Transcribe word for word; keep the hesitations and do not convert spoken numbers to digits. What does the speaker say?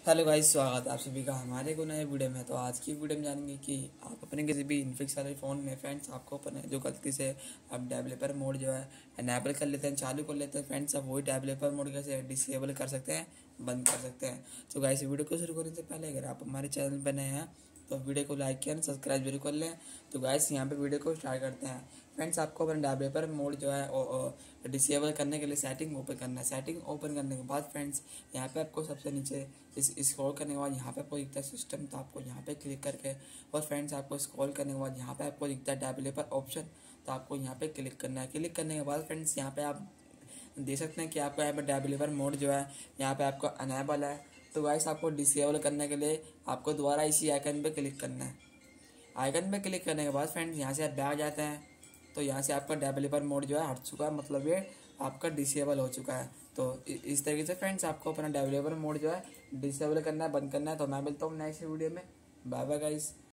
Hello guys, स्वागत है आप सभी का हमारे को नए वीडियो में। तो आज की वीडियो में जानेंगे कि आप अपने किसी भी इन्फिक्स वाले फ़ोन में फ्रेंड्स आपको अपने जो गलती से आप डेवलपर मोड जो है इनेबल कर लेते हैं, चालू कर लेते हैं फ्रेंड्स, आप वही डेवलपर मोड कैसे डिसेबल कर सकते हैं, बंद कर सकते हैं। तो गाइस वीडियो को शुरू करने से पहले अगर आप हमारे चैनल पर नए हैं तो वीडियो को लाइक किया, सब्सक्राइब जरूर कर लें। तो गाइस यहाँ पे वीडियो को स्टार्ट करते हैं। फ्रेंड्स आपको अपना डेवलपर मोड जो है डिसेबल करने के लिए सेटिंग ओपन करना है। सेटिंग ओपन करने के बाद फ्रेंड्स यहाँ पे आपको सबसे नीचे इस स्क्रॉल करने के बाद यहाँ पे आपको दिखता है सिस्टम, तो आपको यहाँ पे क्लिक करके और फ्रेंड्स आपको स्क्रॉल करने के बाद यहाँ पे आपको दिखता है डेवलपर ऑप्शन, तो आपको यहाँ पे क्लिक करना है। क्लिक करने के बाद फ्रेंड्स यहाँ पे आप देख सकते हैं कि आपका यहाँ पे डेवलपर मोड जो है यहाँ पे आपको अनेबल है। तो गाइस आपको डिसेबल करने के लिए आपको दोबारा इसी आइकन पे क्लिक करना है। आइकन पे क्लिक करने के बाद फ्रेंड्स यहाँ से आप बैक जाते हैं तो यहाँ से आपका डेवलपर मोड जो है हट चुका है, मतलब ये आपका डिसेबल हो चुका है। तो इस तरीके से फ्रेंड्स आपको अपना डेवलपर मोड जो है डिसेबल करना है, बंद करना है। तो मैं मिलता हूँ नेक्स्ट वीडियो में। Bye bye guys.